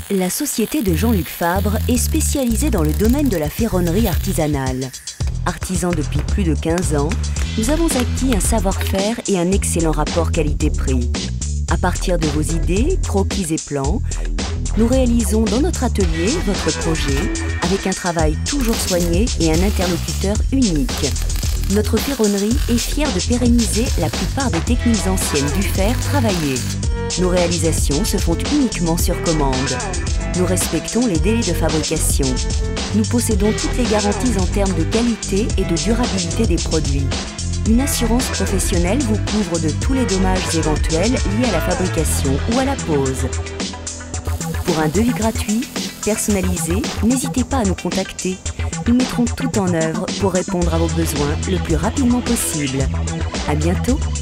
La société de Jean-Luc Fabre est spécialisée dans le domaine de la ferronnerie artisanale. Artisan depuis plus de 15 ans, nous avons acquis un savoir-faire et un excellent rapport qualité-prix. À partir de vos idées, croquis et plans, nous réalisons dans notre atelier votre projet avec un travail toujours soigné et un interlocuteur unique. Notre ferronnerie est fière de pérenniser la plupart des techniques anciennes du fer travaillé. Nos réalisations se font uniquement sur commande. Nous respectons les délais de fabrication. Nous possédons toutes les garanties en termes de qualité et de durabilité des produits. Une assurance professionnelle vous couvre de tous les dommages éventuels liés à la fabrication ou à la pose. Pour un devis gratuit, personnalisé, n'hésitez pas à nous contacter. Nous mettrons tout en œuvre pour répondre à vos besoins le plus rapidement possible. À bientôt!